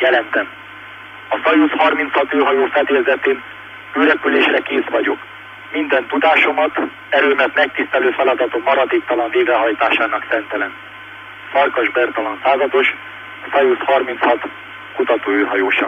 Jelentem. A Szajusz 36 űrhajó fedélzetén űrrepülésre kész vagyok. Minden tudásomat, erőmet megtisztelő feladatom maradéktalan végrehajtásának szentelem. Farkas Bertalan százados, a Szajusz 36 kutatóűrhajósa.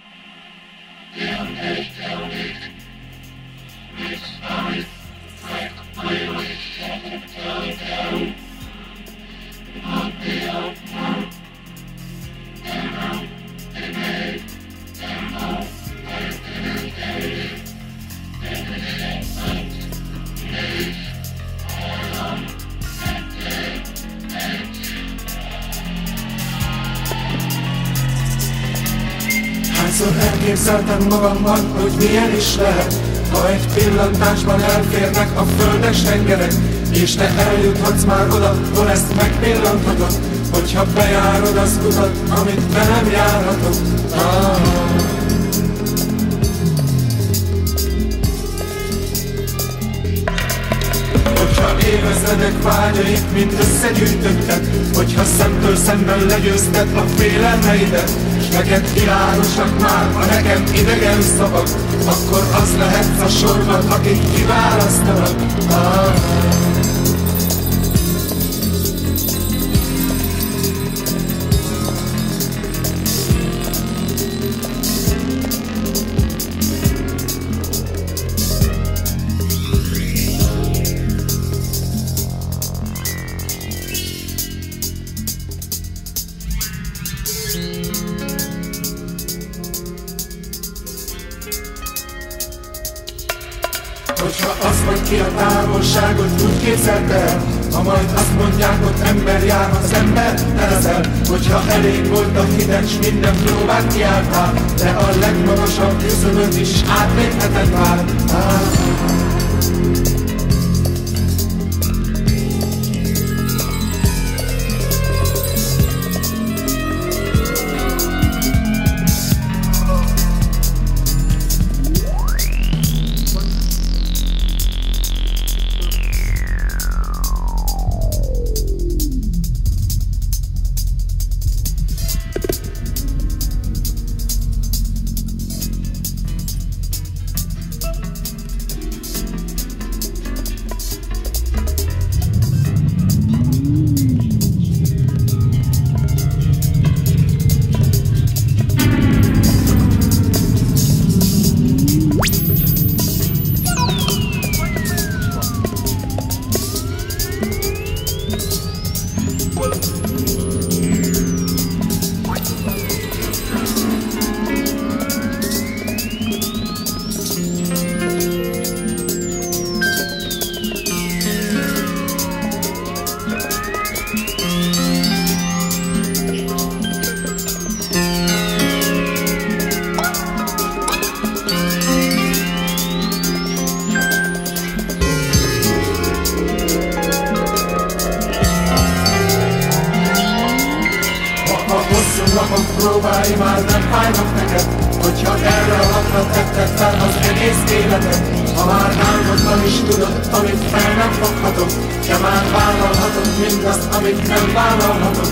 Hányszor elképzeltem magamban, hogy milyen is lehet, ha egy pillantásban elférnek a földes tengerek, és te eljuthatsz már oda, hol ezt megpillanthatod, hogyha bejárod az utat, amit be nem járhatod. Hogyha évezredek vágyaik mind összegyűjtötted, hogyha szemtől szemben legyőzted a félelmeidet, s neked világosak már a nekem idegen szavak, akkor az lehetsz a sorban, akik kiválasztanak. Hogyha azt vagy ki a távolságot úgy képzeld el, ha majd azt mondják, ott ember jár, az ember te leszel. Hogyha elég volt a hideg, s minden próbát kiálltál, de a legmagasabb küszöböt is átlépheted már. Napok próbái már nem fájnak neked, hogyha erre a lapra tetted fel az egész életed. Ha már álmodban is tudod, amit fel nem foghatod, te már vállalhatod mindazt, amit nem vállalhatod.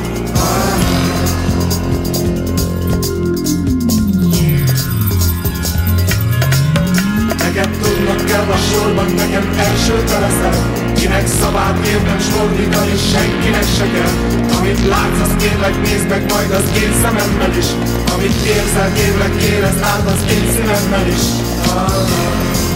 Neked tudnod kell a sorban, nekem első te leszel, kinek szavát érdemes fordítani, senkinek se kell. Amit látsz, azt kérlek nézd meg majd az én szememmel is, amit érzel, kérlek érezd át az én szívemmel is.